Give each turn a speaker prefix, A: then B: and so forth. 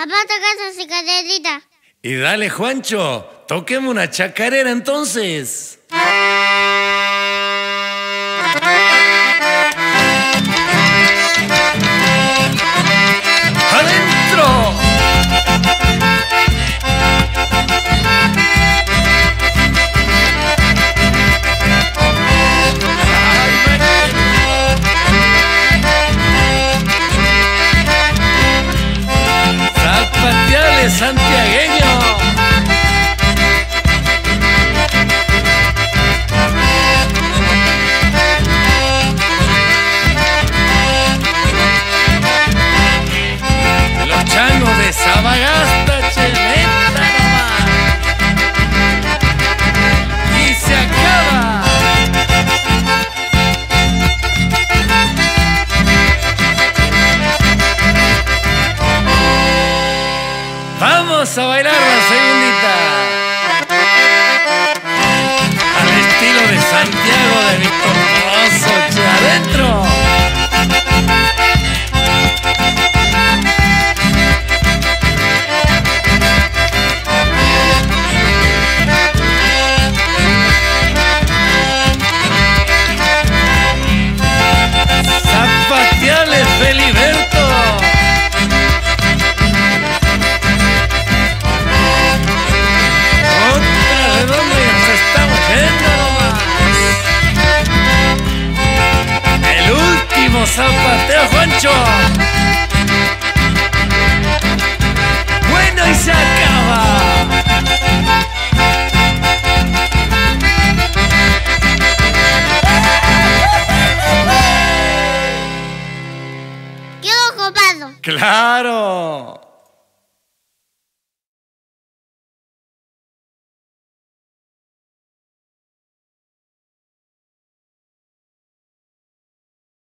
A: Papá, toca esa cicaterita.
B: Y dale, Juancho, toquemos una chacarera entonces. ¡Adentro! ¡Zapateale, santiagueño! Los changos de Sabagasta, cheleta nomás. Y se acaba. Vamos a bailar la segundita. Al estilo de Santiago de Víctor Pozo, che, adentro. Zapateale, Feliberto. ¿De dónde nos estamos yendo nomás? El último zapateo, Juancho. Bueno, y se acaba.
A: Quedo ocupado.
B: ¡Claro!